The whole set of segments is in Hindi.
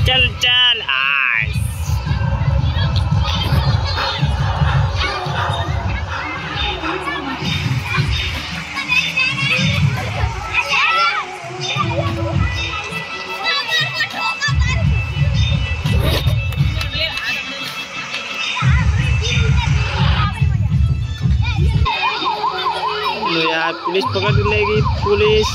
चल चल आइस। यार पुलिस पकड़ लेगी पुलिस।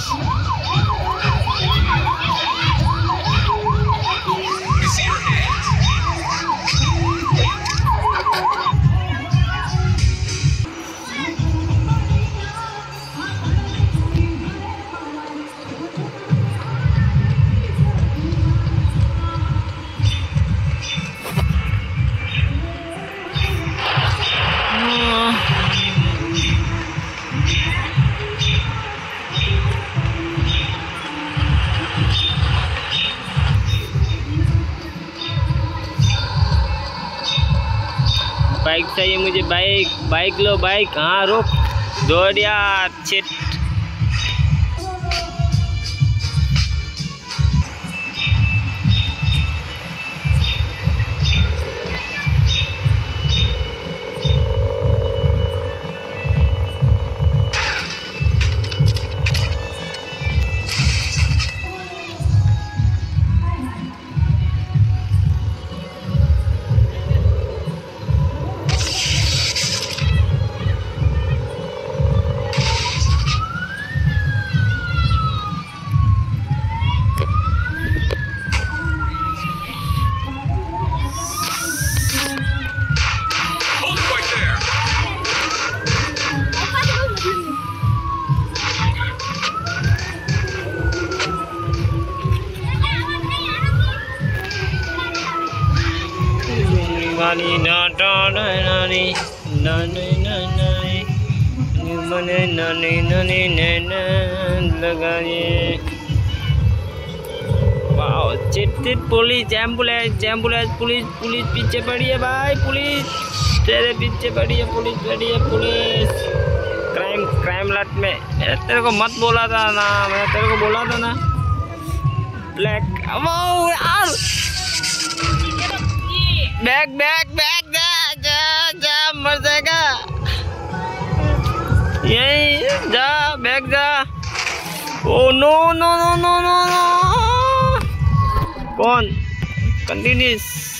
बाइक चाहिए मुझे, बाइक बाइक लो बाइक। हाँ रुक, दौड़ यार, चिट। लगाइए। वाह चिट चिट, police, ambulance ambulance, police police पीछे पड़ी है भाई, पुलिस तेरे पीछे पड़ी है, पुलिस पड़ी है, पुलिस। क्राइम क्राइम लट में तेरे को मत बोला था ना, मैं तेरे को बोला था ना। ब्लैक वो यार, बैग बैग बैग, जा जा जा, मर जाएगा यही, जा बैग जा। Oh no no no no no no, कौन कंटिन्यूस।